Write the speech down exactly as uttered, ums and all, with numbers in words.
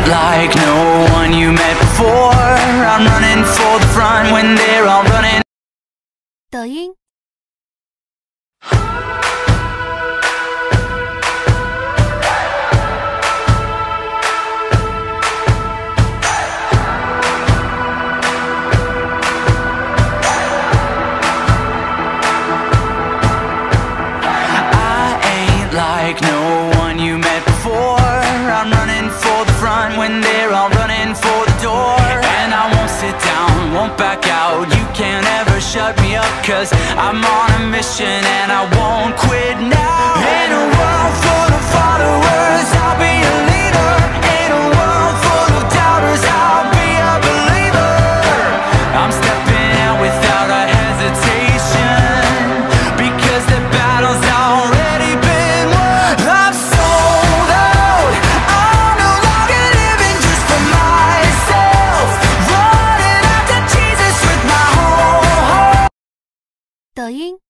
like no one you met before. I'm running for the front when they're all running. 抖音。 Like no one you met before. I'm running for the front when they're all running for the door. And I won't sit down, won't back out. You can't ever shut me up, cause I'm on a mission and I won't quit now. In a world full of followers, I'll be a leader. In a world full of doubters, I'll be a believer. I'm stepping out without a hesitation, because the battle's already been. 抖音。